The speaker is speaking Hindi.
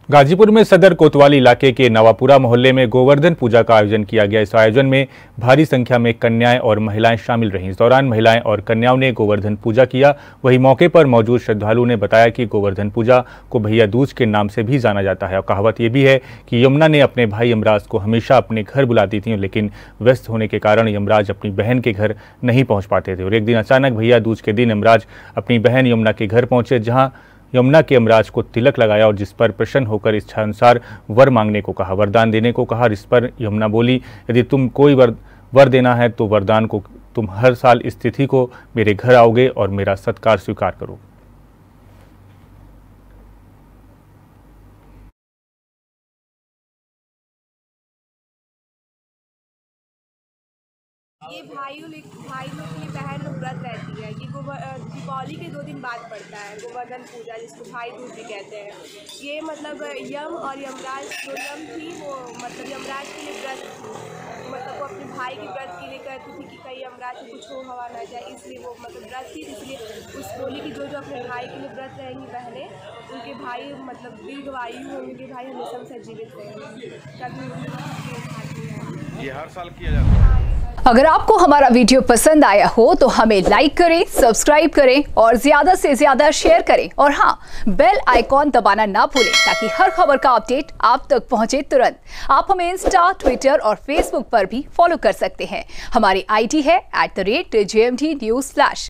गाजीपुर में सदर कोतवाली इलाके के नवापुरा मोहल्ले में गोवर्धन पूजा का आयोजन किया गया। इस आयोजन में भारी संख्या में कन्याएं और महिलाएं शामिल रहीं। इस दौरान महिलाएं और कन्याओं ने गोवर्धन पूजा किया। वहीं मौके पर मौजूद श्रद्धालुओं ने बताया कि गोवर्धन पूजा को भैया दूज के नाम से भी जाना जाता है और कहावत ये भी है कि यमुना ने अपने भाई यमराज को हमेशा अपने घर बुलाती थी, लेकिन व्यस्त होने के कारण यमराज अपनी बहन के घर नहीं पहुँच पाते थे। और एक दिन अचानक भैया दूज के दिन यमराज अपनी बहन यमुना के घर पहुंचे, जहाँ यमुना के यमराज को तिलक लगाया और जिस पर प्रसन्न होकर इच्छानुसार वर मांगने को कहा, वरदान देने को कहा। इस पर यमुना बोली, यदि तुम कोई वर देना है तो वरदान को तुम हर साल इस तिथि को मेरे घर आओगे और मेरा सत्कार स्वीकार करोगे। ये भाई लोग के लिए बहन लोग व्रत रहती है। ये दीपावली के 2 दिन बाद पड़ता है गोवर्धन पूजा, जिसको भाई दूज भी कहते हैं। ये मतलब यम और यमराज, जो यम थी वो मतलब यमराज के लिए व्रत थी, मतलब वो अपने भाई के व्रत के लिए करती थी कि कहीं यमराज को कुछ हो हवा ना जाए, इसलिए वो मतलब व्रत थी। इसलिए उस बोली कि जो अपने भाई के लिए व्रत रहेंगी बहनें, उनके भाई मतलब दीर्घायु हो, उनके भाई हमेशा से जीवित रहेंगे। ये हर साल किया जाता है। अगर आपको हमारा वीडियो पसंद आया हो तो हमें लाइक करें, सब्सक्राइब करें और ज्यादा से ज्यादा शेयर करें। और हाँ, बेल आइकॉन दबाना ना भूलें ताकि हर खबर का अपडेट आप तक पहुंचे तुरंत। आप हमें इंस्टा, ट्विटर और फेसबुक पर भी फॉलो कर सकते हैं। हमारी आईडी है @JMT News Flash।